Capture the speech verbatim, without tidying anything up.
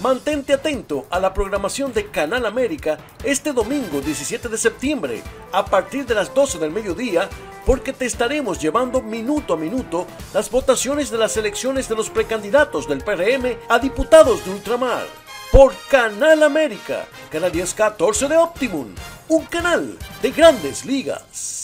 Mantente atento a la programación de Canal América este domingo diecisiete de septiembre a partir de las doce del mediodía, porque te estaremos llevando minuto a minuto las votaciones de las elecciones de los precandidatos del P R M a diputados de ultramar. Por Canal América, Canal diez catorce de Optimum, un canal de Grandes Ligas.